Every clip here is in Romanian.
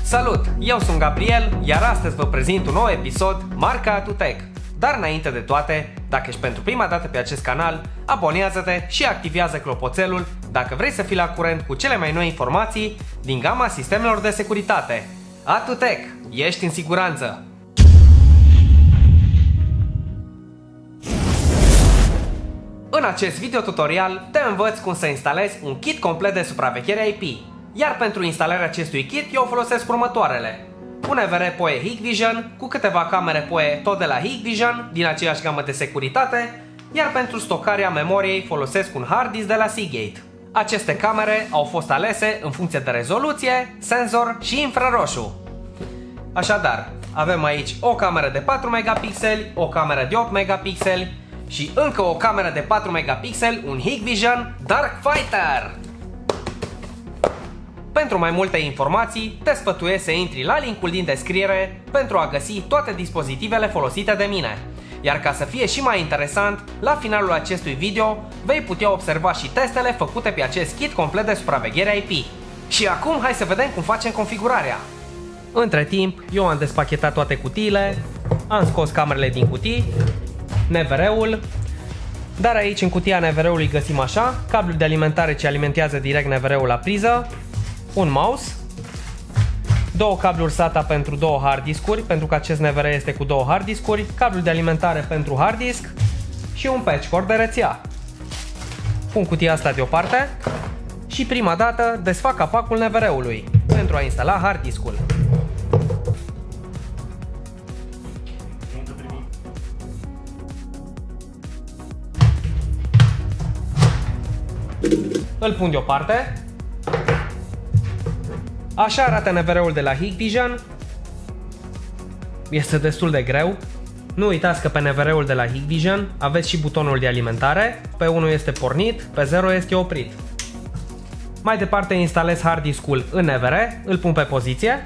Salut! Eu sunt Gabriel, iar astăzi vă prezint un nou episod marca AtuTech. Dar înainte de toate, dacă ești pentru prima dată pe acest canal, abonează-te și activează clopoțelul dacă vrei să fii la curent cu cele mai noi informații din gama sistemelor de securitate. AtuTech, ești în siguranță! În acest video tutorial te învăț cum să instalezi un kit complet de supraveghere IP. Iar pentru instalarea acestui kit eu folosesc următoarele: un EVR PoE Hikvision cu câteva camere PoE tot de la Hikvision din aceeași gamă de securitate, iar pentru stocarea memoriei folosesc un hard disk de la Seagate. Aceste camere au fost alese în funcție de rezoluție, senzor și infraroșu. Așadar, avem aici o cameră de 4 megapixeli, o cameră de 8 megapixeli și încă o cameră de 4 megapixeli, un Hikvision Darkfighter. Pentru mai multe informații, te sfătuiesc să intri la linkul din descriere pentru a găsi toate dispozitivele folosite de mine. Iar ca să fie și mai interesant, la finalul acestui video vei putea observa și testele făcute pe acest kit complet de supraveghere IP. Și acum hai să vedem cum facem configurarea. Între timp, eu am despachetat toate cutiile, am scos camerele din cutii, NVR-ul, dar aici în cutia NVR-ului găsim așa, cablul de alimentare ce alimentează direct NVR-ul la priză, un mouse, două cabluri SATA pentru două hard discuri, pentru că acest NVR este cu două hard discuri, cablul de alimentare pentru hard disk și un patch cord de rețea. Pun cutia asta deoparte și prima dată desfac capacul NVR-ului pentru a instala hard diskul. Îl pun deoparte. Așa arată NVR-ul de la Hikvision. Este destul de greu. Nu uitați că pe NVR-ul de la Hikvision aveți și butonul de alimentare. Pe 1 este pornit, pe 0 este oprit. Mai departe instalez hard diskul în NVR, îl pun pe poziție.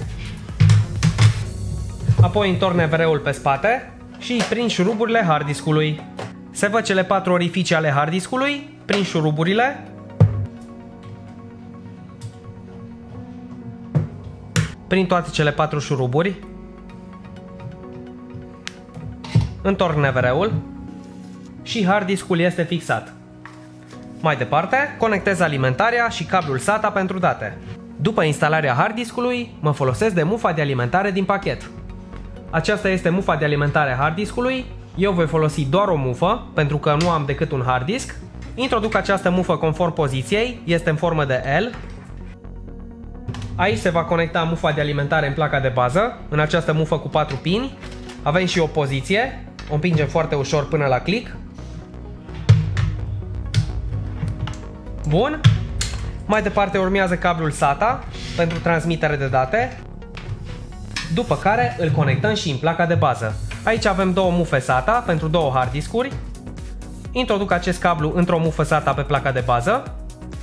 Apoi întorc NVR-ul pe spate și îi prind șuruburile hard diskului. Se văd cele 4 orificii ale hard diskului, prind șuruburile. Prin toate cele 4 șuruburi, întorc NVR-ul și hard diskul este fixat. Mai departe, conectez alimentarea și cablul SATA pentru date. După instalarea hard diskului, mă folosesc de mufa de alimentare din pachet. Aceasta este mufa de alimentare hard diskului. Eu voi folosi doar o mufă, pentru că nu am decât un hard disk. Introduc această mufă conform poziției, este în formă de L. Aici se va conecta mufa de alimentare în placa de bază, în această mufă cu 4 pini. Avem și o poziție, o împingem foarte ușor până la click. Bun. Mai departe urmează cablul SATA pentru transmitere de date, după care îl conectăm și în placa de bază. Aici avem două mufe SATA pentru două hard diskuri. Introduc acest cablu într-o mufă SATA pe placa de bază.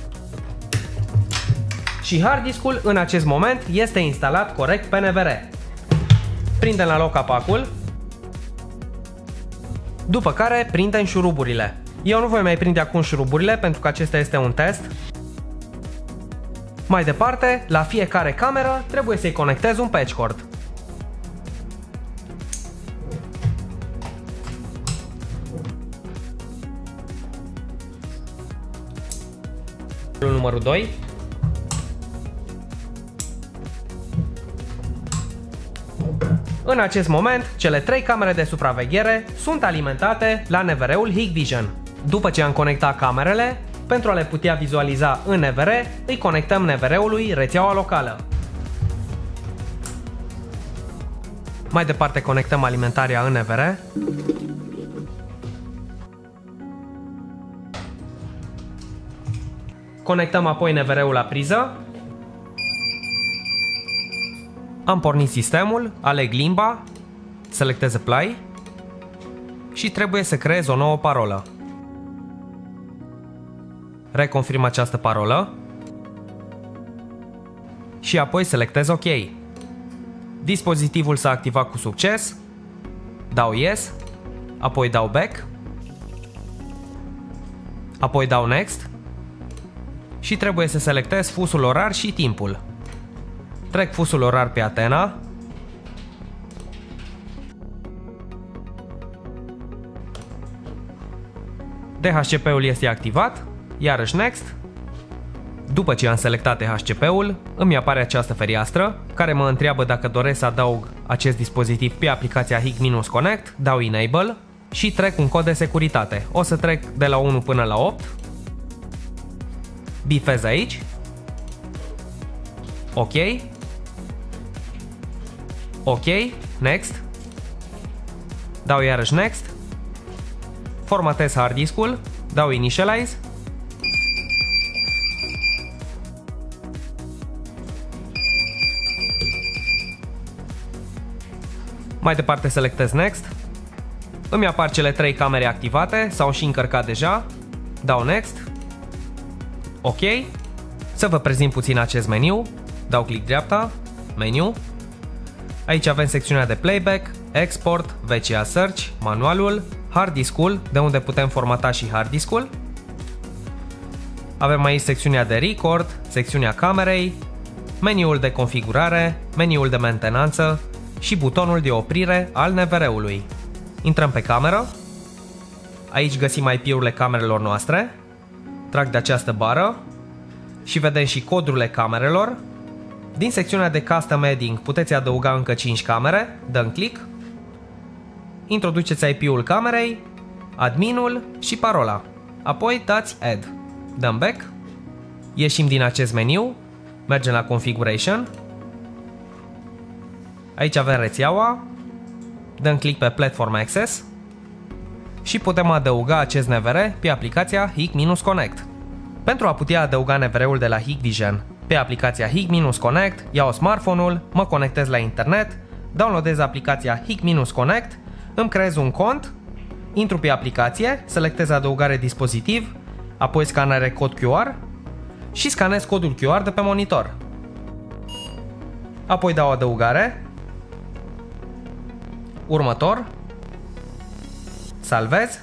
Și hard diskul în acest moment este instalat corect pe NVR. Prindem la loc capacul, după care prindem șuruburile. Eu nu voi mai prinde acum șuruburile pentru că acesta este un test. Mai departe, la fiecare cameră trebuie să-i conectez un patch cord. Numărul 2. În acest moment, cele 3 camere de supraveghere sunt alimentate la NVR-ul Hikvision. După ce am conectat camerele, pentru a le putea vizualiza în NVR, îi conectăm NVR-ului rețeaua locală. Mai departe conectăm alimentarea în NVR. Conectăm apoi NVR-ul la priză. Am pornit sistemul, aleg limba, selectez Apply și trebuie să creez o nouă parolă. Reconfirm această parolă și apoi selectez OK. Dispozitivul s-a activat cu succes, dau Yes, apoi dau Back, apoi dau Next și trebuie să selectez fusul orar și timpul. Trec fusul orar pe Athena. DHCP-ul este activat, iarăși Next. După ce am selectat DHCP-ul, îmi apare această fereastră care mă întreabă dacă doresc să adaug acest dispozitiv pe aplicația HIG-Connect, dau Enable și trec un cod de securitate. O să trec de la 1 până la 8. Bifez aici. OK. OK, Next. Dau iarăși Next. Formatez hard disk-ul, dau Initialize. Mai departe selectez Next. Îmi apar cele 3 camere activate, s-au și încărcat deja. Dau Next. OK. Să vă prezint puțin acest meniu. Dau click dreapta, meniu. Aici avem secțiunea de playback, export, VCA search, manualul, hard disk-ul, de unde putem formata și hard disk-ul. Avem aici secțiunea de record, secțiunea camerei, meniul de configurare, meniul de mentenanță și butonul de oprire al NVR-ului. Intrăm pe cameră. Aici găsim IP-urile camerelor noastre. Trag de această bară și vedem și codurile camerelor. Din secțiunea de Custom Adding puteți adăuga încă 5 camere, dăm click. Introduceți IP-ul camerei, adminul și parola. Apoi dați Add. Dăm Back. Ieșim din acest meniu, mergem la Configuration. Aici avem rețeaua, dăm click pe Platform Access și putem adăuga acest NVR pe aplicația HIG-Connect. Pentru a putea adăuga NVR-ul de la Hikvision pe aplicația HIG-Connect, iau smartphone-ul, mă conectez la internet, downloadez aplicația HIG-Connect, îmi creez un cont, intru pe aplicație, selectez adăugare dispozitiv, apoi scanare cod QR și scanez codul QR de pe monitor. Apoi dau adăugare, următor, salvez.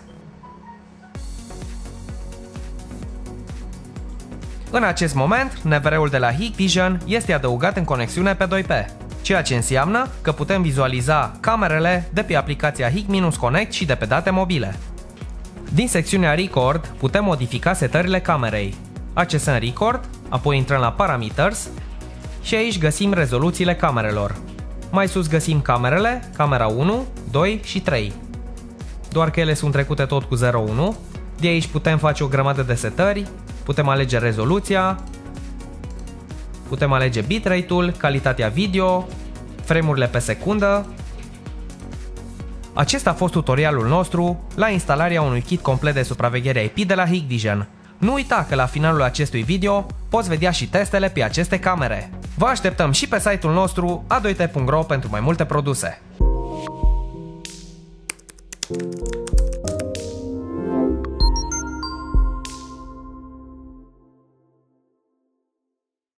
În acest moment, NVR-ul de la Hikvision este adăugat în conexiune pe 2P, ceea ce înseamnă că putem vizualiza camerele de pe aplicația HIG-Connect și de pe date mobile. Din secțiunea Record putem modifica setările camerei. Accesăm Record, apoi intrăm la Parameters și aici găsim rezoluțiile camerelor. Mai sus găsim camerele, camera 1, 2 și 3. Doar că ele sunt trecute tot cu 0,1. De aici putem face o grămadă de setări, putem alege rezoluția, putem alege bitrate-ul, calitatea video, frame-urile pe secundă. Acesta a fost tutorialul nostru la instalarea unui kit complet de supraveghere IP de la Hikvision. Nu uita că la finalul acestui video poți vedea și testele pe aceste camere. Vă așteptăm și pe site-ul nostru a2t.ro pentru mai multe produse.